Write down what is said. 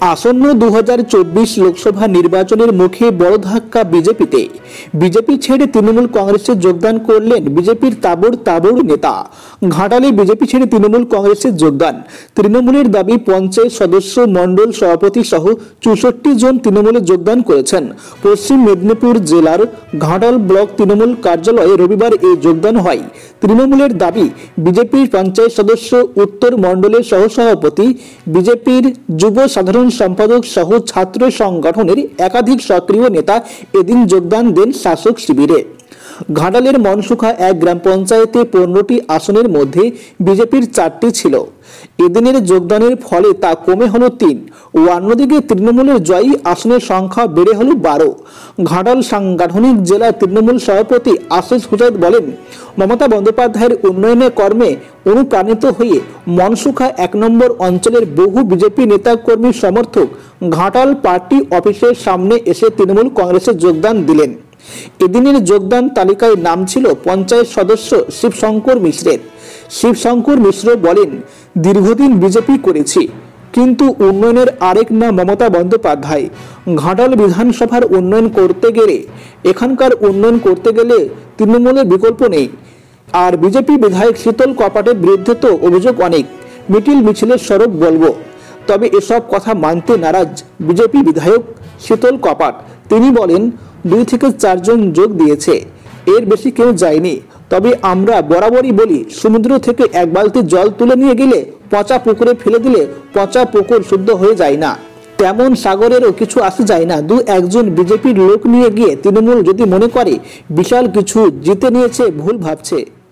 আসন্ন 2024 লোকসভা নির্বাচনের মুখে বড় ধাক্কা বিজেপিতে। বিজেপি ছেড়ে তৃণমূল কংগ্রেসে যোগদান করলেন বিজেপির তাবড় তাবড় নেতা। ঘাটালে বিজেপি ছেড়ে তৃণমূল কংগ্রেসে যোগদান। তৃণমূলের দাবি পঞ্চায়েত সদস্য, মণ্ডল সভাপতি সহ 64 জন তৃণমূলে যোগদান করেছেন। পশ্চিম মেদিনীপুর জেলার ঘাটাল ব্লক তৃণমূল কার্যালয়ে রবিবার এই যোগদান হয়। তৃণমূলের দাবি, বিজেপির পঞ্চায়েত সদস্য, উত্তর মণ্ডলের সহসভাপতি, বিজেপির যুব সাধারণ সম্পাদক সহ ছাত্র সংগঠনের একাধিক সক্রিয় নেতা এদিন যোগদান দেন শাসক শিবিরে। ঘাটালের মনসুখা এক গ্রাম পঞ্চায়েতে 15টি আসনের মধ্যে বিজেপির 4টি ছিল। এদিনের যোগদানের ফলে তা কমে হলো 3 ও অন্যদিকে তৃণমূলের জয়ী আসনের সংখ্যা বেড়ে হলো 12। ঘাটাল সাংগঠনিক জেলা তৃণমূল সভাপতি আশিস হুজাইদ বলেন, মমতা বন্দ্যোপাধ্যায়ের উন্নয়নের কর্মে অনুপ্রাণিত হয়ে মনসুখা 1 নম্বর অঞ্চলের বহু বিজেপি নেতাকর্মী সমর্থক ঘাটাল পার্টি অফিসের সামনে এসে তৃণমূল কংগ্রেসে যোগদান দিলেন। এদিনের যোগদান তালিকায় নাম ছিল পঞ্চায়েত সদস্য শিবশঙ্কর মিশ্রের। শিবশঙ্কর মিশ্র বলেন, দীর্ঘদিন বিজেপি করেছি, কিন্তু উন্নয়নের আরেক নাম মমতা বন্দ্যোপাধ্যায়। ঘাটাল বিধানসভার উন্নয়ন করতে গেলে, এখানকার উন্নয়ন করতে গেলে তৃণমূলের বিকল্প নেই। আর বিজেপি বিধায়ক শীতল কপাটের বিরুদ্ধে তো অভিযোগ অনেক, মিটিল মিছিলের স্বরূপ বলবো। তবে এসব কথা মানতে নারাজ বিজেপি বিধায়ক শীতল কপাট। তিনি বলেন, 2 থেকে 4 জন যোগ দিয়েছে, এর বেশি কেউ যায়নি। তবে আমরা বরাবরই বলি, সমুদ্র থেকে 1 বালতি জল তুলে নিয়ে গেলে পচা পুকুরে ফেলে দিলে পচা পুকুর শুদ্ধ হয়ে যায় না, তেমন সাগরেরও কিছু আসে যায় না। 2-1 জন বিজেপির লোক নিয়ে গিয়ে তৃণমূল যদি মনে করে বিশাল কিছু জিতে নিয়েছে, ভুল ভাবছে।